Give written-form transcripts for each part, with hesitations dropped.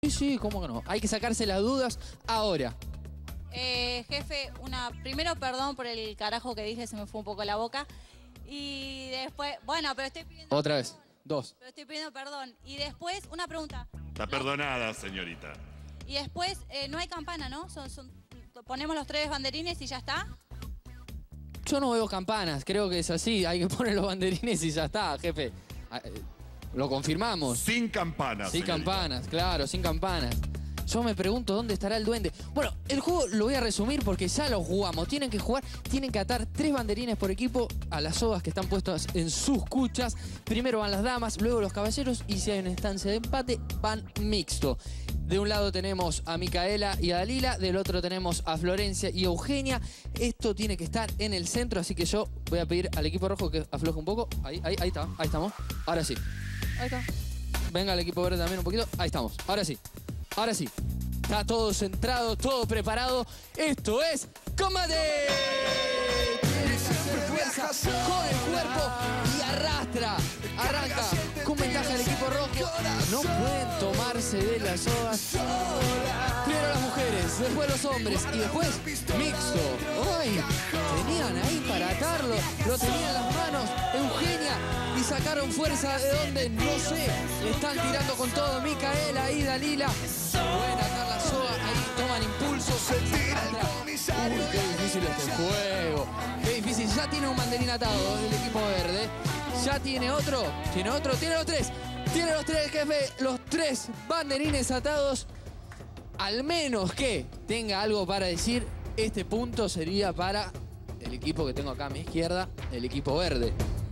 Sí, sí, ¿cómo que no? Hay que sacarse las dudas ahora. Jefe, primero perdón por el carajo que dije, se me fue un poco la boca. Y después, bueno, pero estoy pidiendo Otra vez. perdón. 2. Pero estoy pidiendo perdón. Y después, una pregunta. Está perdonada, señorita. Y después, no hay campana, ¿no? Ponemos los 3 banderines y ya está. Yo no veo campanas, creo que es así. Hay que poner los banderines y ya está, jefe. Lo confirmamos. Sin campanas, Sin señorita. campanas, claro, sin campanas. Yo me pregunto dónde estará el duende. Bueno, el juego lo voy a resumir porque ya lo jugamos. Tienen que jugar, tienen que atar 3 banderines por equipo a las sogas que están puestas en sus cuchas. Primero van las damas, luego los caballeros y si hay una instancia de empate, van mixto. De un lado tenemos a Micaela y a Dalila, del otro tenemos a Florencia y Eugenia. Esto tiene que estar en el centro, así que yo voy a pedir al equipo rojo que afloje un poco. Ahí está, ahí estamos. Ahora sí. Ahí está. Venga el equipo verde también un poquito. Ahí estamos, ahora sí. Ahora sí, está todo centrado, todo preparado. Esto es combate. Tiene que hacer fuerza con el cuerpo y arrastra. Arranca con ventaja el equipo rojo. No pueden tomarse de las sogas. Primero las mujeres, después los hombres y después mixto. ¡Ay! Tenían ahí para atarlo. Lo tenían en las manos Eugenia y sacaron fuerza de donde no sé. Le están tirando con todo Micaela y Dalila. Pueden atar la soga, ahí toman impulso. Uy, qué difícil este juego. Qué difícil. Ya tiene un banderín atado el equipo verde. Ya tiene otro. Tiene otro. Tiene los 3. Tiene los 3, jefe. Los 3 banderines atados. Al menos que tenga algo para decir, este punto sería para el equipo que tengo acá a mi izquierda, el equipo verde.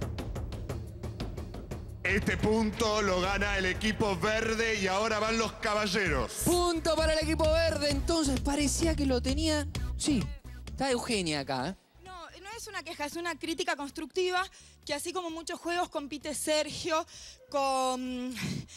Este punto lo gana el equipo verde y ahora van los caballeros. Punto para el equipo verde. Entonces parecía que lo tenía. Sí, está Eugenia acá, ¿eh? No es una queja, es una crítica constructiva que así como muchos juegos compite Sergio con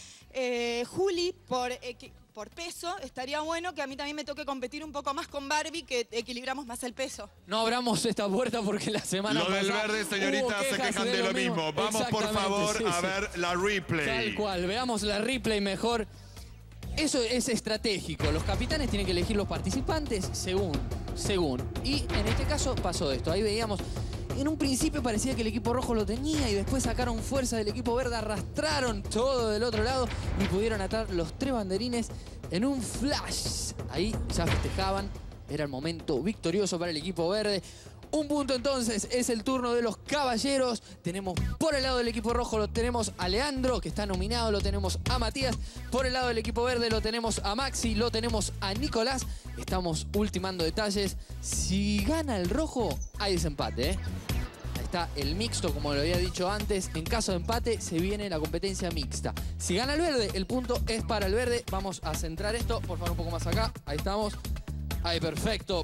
Juli por peso, estaría bueno que a mí también me toque competir un poco más con Barbie, que equilibramos más el peso. No abramos esta puerta porque la semana pasada... Lo del verde, señorita, se quejan de lo mismo. Vamos, por favor, sí, a ver la replay. Tal cual, veamos la replay mejor. Eso es estratégico. Los capitanes tienen que elegir los participantes según. Y en este caso pasó esto. Ahí veíamos... En un principio parecía que el equipo rojo lo tenía y después sacaron fuerza del equipo verde, arrastraron todo del otro lado y pudieron atar los 3 banderines en un flash. Ahí ya festejaban, era el momento victorioso para el equipo verde. Un punto entonces, es el turno de los caballeros. Tenemos por el lado del equipo rojo, lo tenemos a Leandro, que está nominado, lo tenemos a Matías. Por el lado del equipo verde lo tenemos a Maxi, lo tenemos a Nicolás. Estamos ultimando detalles. Si gana el rojo, hay desempate, ¿eh? Ahí está el mixto, como lo había dicho antes. En caso de empate, se viene la competencia mixta. Si gana el verde, el punto es para el verde. Vamos a centrar esto, por favor, un poco más acá. Ahí estamos. Ahí, perfecto.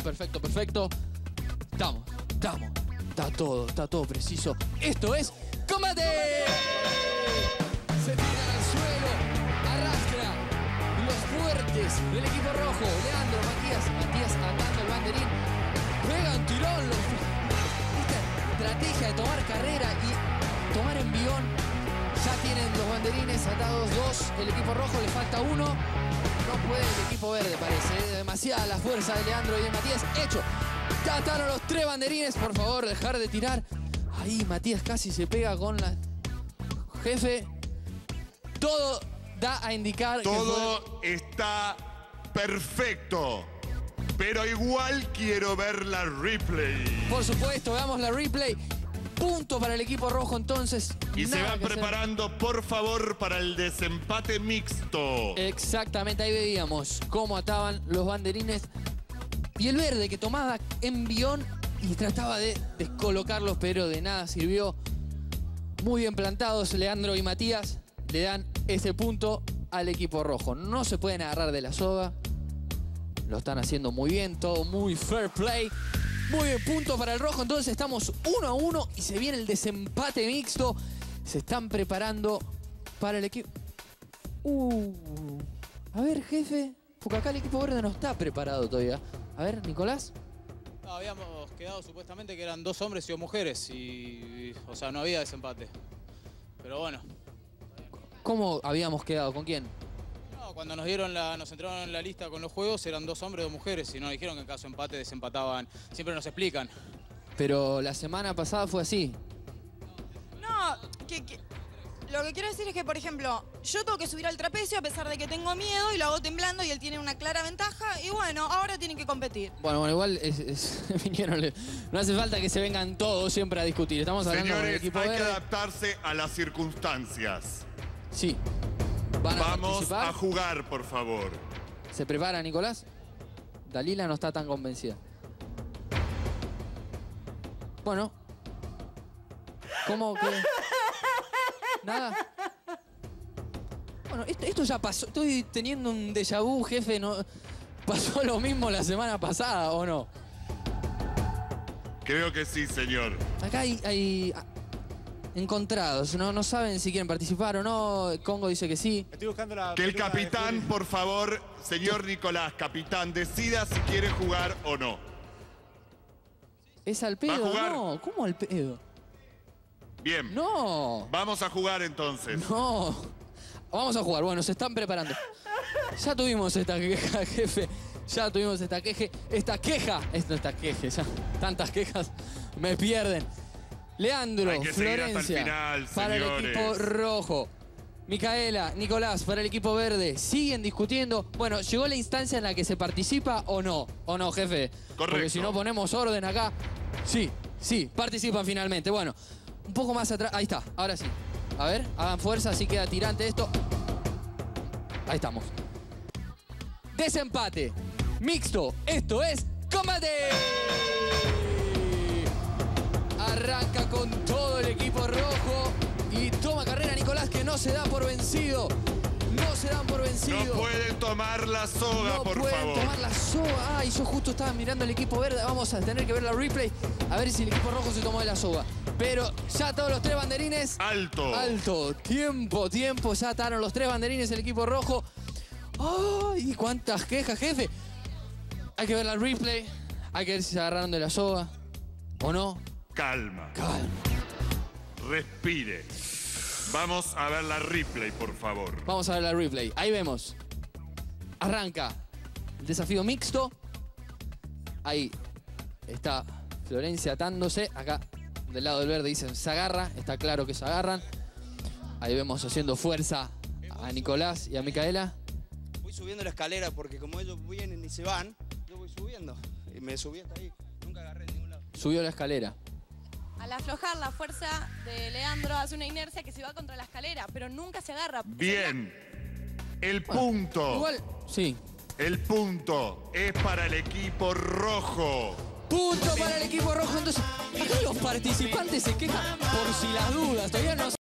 Estamos. Está todo preciso. Esto es combate. Se tiran al suelo, arrastra los fuertes del equipo rojo. Leandro, Matías atando el banderín. Pegan tirón. Esta estrategia de tomar carrera y tomar envión. Ya tienen los banderines atados 2. El equipo rojo le falta 1. No puede el equipo verde, parece. Demasiada la fuerza de Leandro y de Matías. Hecho. Ya ataron los 3 banderines. Por favor, dejar de tirar. Ahí Matías casi se pega con la... Jefe, todo da a indicar todo está perfecto. Pero igual quiero ver la replay. Por supuesto, veamos la replay. Punto para el equipo rojo entonces. Y se van preparando, por favor, para el desempate mixto. Exactamente, ahí veíamos cómo ataban los banderines. Y el verde que tomaba envión y trataba de descolocarlos, pero de nada sirvió. Muy bien plantados Leandro y Matías. Le dan ese punto al equipo rojo. No se pueden agarrar de la soga. Lo están haciendo muy bien, todo muy fair play. Muy bien, punto para el rojo. Entonces estamos 1-1 y se viene el desempate mixto. Se están preparando para el equipo... A ver, jefe, porque acá el equipo verde no está preparado todavía. A ver, Nicolás. No, habíamos quedado supuestamente que eran 2 hombres y 2 mujeres o sea, no había desempate. Pero bueno. ¿Cómo habíamos quedado? ¿Con quién? No, Cuando nos entraron en la lista con los juegos, eran 2 hombres y 2 mujeres. Y nos dijeron que en caso de empate desempataban. Siempre nos explican. Pero la semana pasada fue así. No, lo que quiero decir es que, por ejemplo, yo tengo que subir al trapecio a pesar de que tengo miedo y lo hago temblando y él tiene una clara ventaja. Y bueno, ahora tienen que competir. Bueno, igual vinieron, no hace falta que se vengan todos siempre a discutir. Estamos hablando del Señores, equipo hay que verde. adaptarse a las circunstancias. Sí. ¿Van a Vamos participar? a jugar, por favor. ¿Se prepara, Nicolás? Dalila no está tan convencida. Bueno. ¿Cómo que...? ¿Nada? Bueno, esto ya pasó. Estoy teniendo un déjà vu, jefe. ¿No? ¿Pasó lo mismo la semana pasada o no? Creo que sí, señor. Acá hay encontrados. No saben si quieren participar o no. Congo dice que sí. Estoy buscando la Que el película de capitán, Juli. por favor, señor Nicolás, capitán, decida si quiere jugar o no. ¿Es al ¿Va pedo? a jugar? No, ¿cómo al pedo? Bien. No. Vamos a jugar entonces. No. Vamos a jugar. Bueno, se están preparando. Ya tuvimos esta queja, jefe. Ya tuvimos esta queja. Esta queja. Esta queja. Ya. Tantas quejas me pierden. Leandro, Hay que seguir hasta el Florencia, final, para el señores. equipo rojo. Micaela, Nicolás, para el equipo verde. Siguen discutiendo. Bueno, ¿llegó la instancia en la que se participa o no? ¿O no, jefe? Porque Correcto. si no ponemos orden acá. Sí, participan finalmente. Bueno, un poco más atrás. Ahí está, ahora sí. A ver, hagan fuerza, así queda tirante esto. Ahí estamos. Desempate. Mixto. Esto es combate. Arranca con todo el equipo rojo. Y toma carrera Nicolás, que no se da por vencido. No se dan por vencido. No pueden tomar la soga, No por pueden favor. tomar la soga. Ay, yo justo estaba mirando el equipo verde. Vamos a tener que ver la replay. A ver si el equipo rojo se tomó de la soga. Pero ya todos los 3 banderines. Alto. Alto. Tiempo. Ya ataron los 3 banderines el equipo rojo. ¡Ay! ¿Cuántas quejas, jefe? Hay que ver la replay. Hay que ver si se agarraron de la soga. ¿O no? Calma. Calma. Respire. Vamos a ver la replay, por favor. Vamos a ver la replay. Ahí vemos. Arranca el desafío mixto. Ahí está Florencia atándose. Acá del lado del verde dicen se agarra. Está claro que se agarran. Ahí vemos haciendo fuerza a Nicolás y a Micaela. Voy subiendo la escalera porque como ellos vienen y se van, yo voy subiendo. Y me subí hasta ahí. Nunca agarré en ningún lado. Subió la escalera. Al aflojar, la fuerza de Leandro hace una inercia que se va contra la escalera, pero nunca se agarra. Bien. El punto. Igual, sí. El punto es para el equipo rojo. Punto para el equipo rojo. Entonces, acá los participantes se quejan por si las dudas. Todavía no